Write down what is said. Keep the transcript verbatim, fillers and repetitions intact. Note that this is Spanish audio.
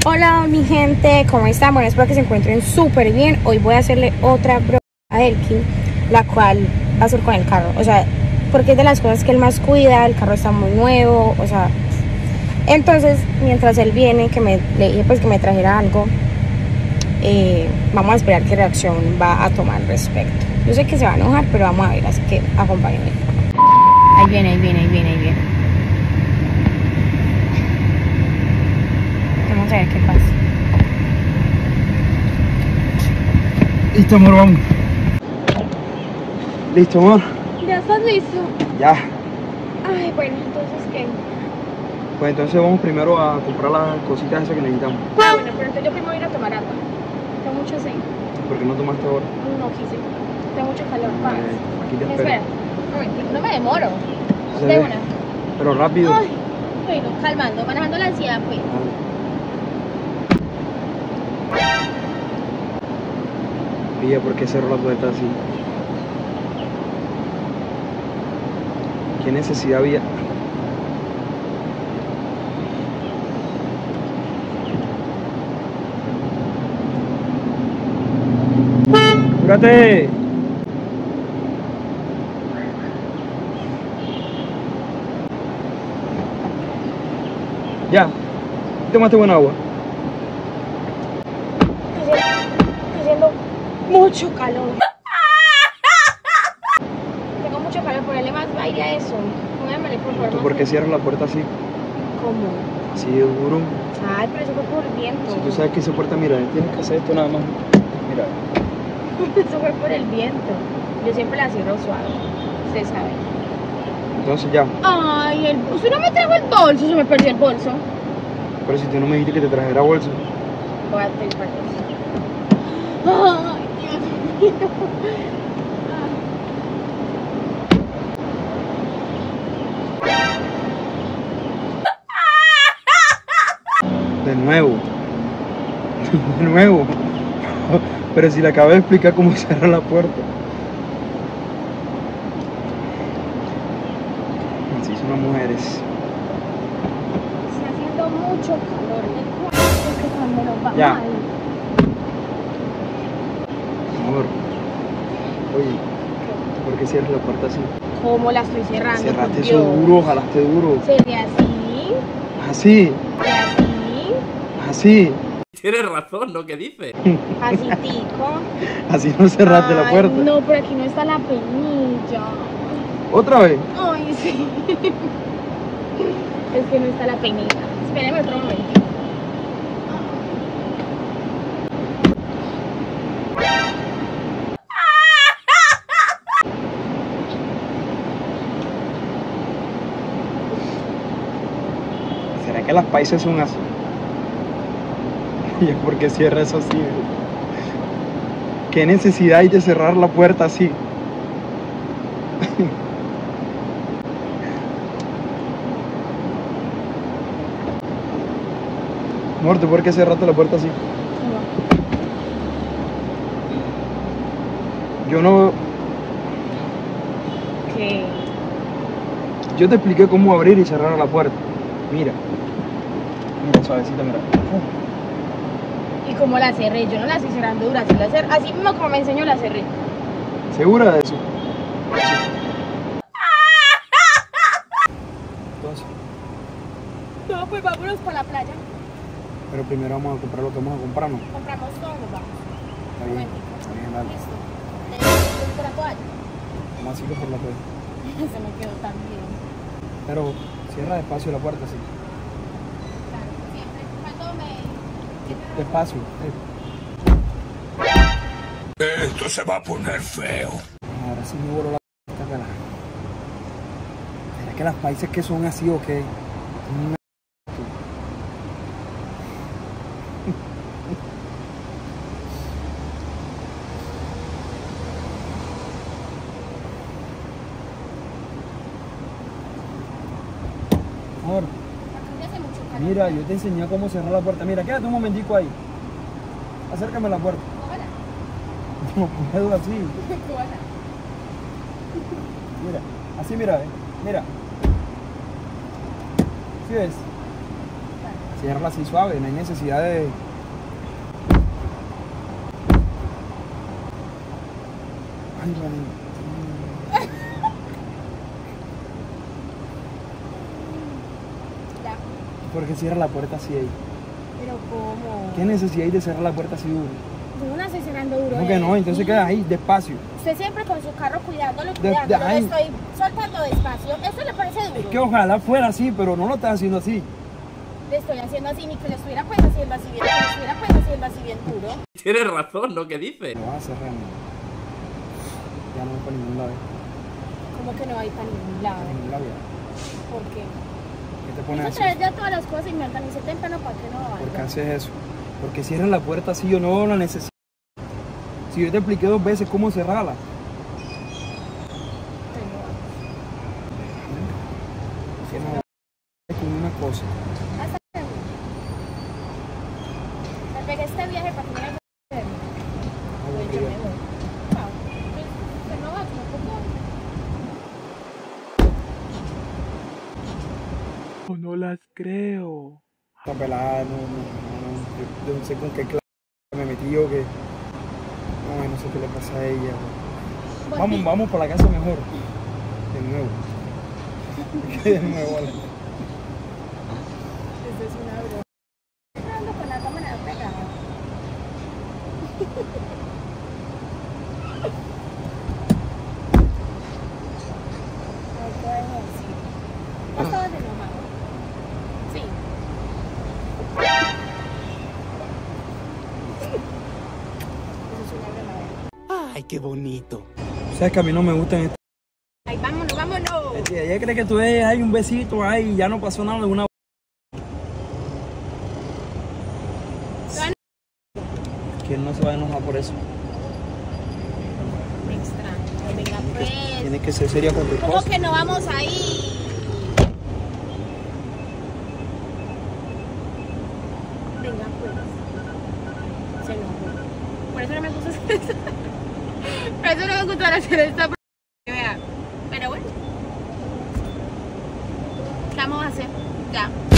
Hola mi gente, ¿cómo están? Bueno, espero que se encuentren súper bien. Hoy voy a hacerle otra broma a Elkin, la cual va a ser con el carro. O sea, porque es de las cosas que él más cuida, el carro está muy nuevo, o sea. Entonces, mientras él viene, que me, le dije pues que me trajera algo, eh, vamos a esperar qué reacción va a tomar al respecto. Yo sé que se va a enojar, pero vamos a ver, así que acompáñenme. Ahí viene, ahí viene, ahí viene, ahí viene. Vamos a ver qué pasa. Listo, amor, vamos. Listo, amor. ¿Ya estás listo? Ya. Ay, bueno, entonces, ¿qué? Pues entonces vamos primero a comprar las cositas esas que necesitamos. Ah, bueno, pero entonces yo primero voy a ir a tomar agua. Tengo mucho sed. ¿Por qué no tomaste ahora? No quise. Tengo mucho calor. Paz. Eh, aquí te espero. Espera. Un momento, no me demoro. Se De ve. una. Pero rápido. Ay, bueno, calmando, manejando la ansiedad, pues. Oye, ¿por qué cerró la puerta así? ¿Qué necesidad había? ¡Apúrate! Ya. Tomaste buena agua. Está haciendo mucho calor. Tengo mucho calor, ponerle más aire a eso. Pónganmele por favor. ¿Tú más por qué aire. cierras la puerta así? ¿Cómo? Así de duro. Ay, pero eso fue por el viento. Si tú sabes que esa puerta, mira, tienes que hacer esto nada más. Mira. Eso fue por el viento. Yo siempre la cierro suave. Ustedes saben. Entonces ya. Ay, el bolso. No me trajo el bolso, se me perdió el bolso. Pero si tú no me dijiste que te trajera bolso. Voy a pedir permiso. Ay, Dios mío. De nuevo. De nuevo. Pero si le acabo de explicar cómo cerrar la puerta. Así son las mujeres. Está haciendo mucho calor. El cuarto que cuando nos va Ya. mal. Amor. Oye, ¿por qué cierras la puerta así? ¿Cómo la estoy cerrando? Cerraste por eso Dios? duro, jalaste duro. ¿Sería así? Así, ¿Así? así. Tienes razón, ¿no? ¿Qué dice? ¿Así, tico? Así no cerraste la Ay, puerta. no, pero aquí no está la penilla. ¿Otra vez? Ay, sí. Es que no está la penilla. Espérame otro momento. ¿Será que las paisas son así? ¿Y por qué cierra eso así? ¿Qué necesidad hay de cerrar la puerta así? Amor, ¿tú por qué cerraste la puerta así? Yo no... ¿Qué? Yo te expliqué cómo abrir y cerrar la puerta. Mira. Mira, suavecita, mira. ¿Y cómo la cerré? Yo no la estoy cerrando dura. Así, la cer- así mismo como me enseñó la cerré. ¿Segura de eso? Entonces, No, pues vámonos para la playa. pero primero vamos a comprar lo que vamos a comprar, ¿no? Compramos todo, nos vamos. Está bien, está bien, dale. Listo. ¿Te la toalla? Vamos así que por la puerta. Se me quedó tan bien. Pero cierra despacio la puerta, sí. Claro, siempre. Cuando me... Despacio. eh. Esto se va a poner feo. Ahora sí me voló la puerta, cara. ¿Será que las paisas que son así o qué? Son una... Amor, Acá hace mucho calor. mira, yo te enseñé cómo cerrar la puerta. Mira, quédate un momentico ahí. Acércame a la puerta. Cójala. No puedo así. Cójala. Mira, así mira, eh. Mira. ¿Sí ves? Ciérrala así suave, no hay necesidad de... Ay, Valentín. Ya. ¿Por qué cierra la puerta así ahí? Pero ¿cómo? ¿Qué necesidad hay de cerrar la puerta así duro? Yo no la estoy cerrando duro. ¿Cómo que no? Entonces queda ahí, despacio. Usted siempre con su carro cuidándolo, De- cuidándolo, de- lo ay. estoy soltando despacio. ¿Eso le parece duro? Es que ojalá fuera así, pero no lo estás haciendo así. Le estoy haciendo así, ni que le estuviera pues haciendo así bien, que le estuviera pues haciendo así bien duro. Tienes razón, ¿no? ¿Qué dice? Lo vas a cerrar, ¿no? Ya no voy para ningún lado. ¿eh? Como que no va a ir para ningún lado. Para ningún lado ya. ¿Por qué? ¿Qué te pones Eso así? traes ya todas las cosas y me organicé temprano para que no ¿Por qué vaya. haces eso? Porque cierras la puerta así, yo no la necesito. Si yo te expliqué dos veces cómo cerrarla. Que no es con una cosa. Hasta luego. Me pegué este viaje para que me vaya a ver. Pues yo me voy. Chao. Pues, pues no va, no puedo. No las creo. Esta pelada, no, no, no, yo, yo no sé con qué clase me metí yo que... No, no sé qué le pasa a ella. Vamos, vamos para la casa mejor. De nuevo. De nuevo. Vale. Eso es una broma. Estoy hablando con la cámara pegada. No puedo decir. ¿No estabas de enojado? Sí. Eso es una broma. Ay, qué bonito. Sabes que a mí no me gustan estas... Ay, vámonos, vámonos. Ella cree que tú ves, hay un besito ahí, ya no pasó nada de una... Que él no se va a enojar por eso. Me extraño. Venga, pues. Tienes que ser seria con tus ¿Cómo cosas. que no vamos ahí? Venga, pues. Se enojó. Por eso no me gusta hacer esto. Por eso no me gusta hacer esta. Vea. Pero bueno. ¿Qué vamos a hacer? Ya.